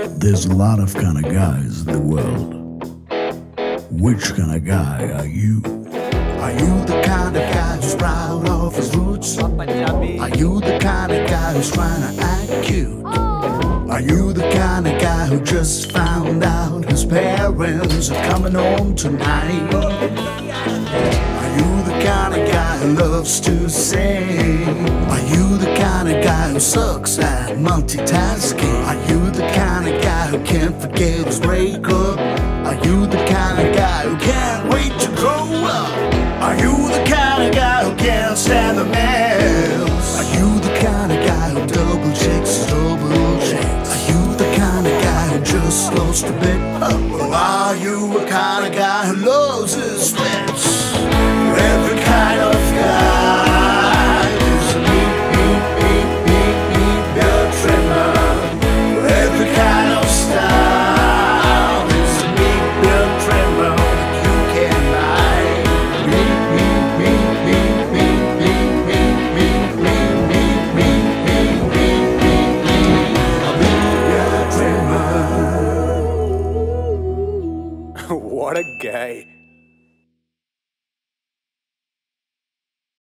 There's a lot of kind of guys in the world. Which kind of guy are you? Are you the kind of guy who's proud of his roots? Are you the kind of guy who's trying to act cute? Are you the kind of guy who just found out his parents are coming home tonight? Are you the kind of guy who loves to sing? Are you the kind of guy who sucks at multitasking? Are you the kind of guy who can't forget his breakup? Are you the kind of guy who can't wait to grow up? Are you the kind of guy who can't stand the mess? Are you the kind of guy who double checks his double checks? Are you the kind of guy who just lost a bit up? Or are you the kind of guy who loves his splits? Every kind of guy is a beard trimmer. Every kind of style is a beard trimmer. You can buy a beard trimmer. What a guy.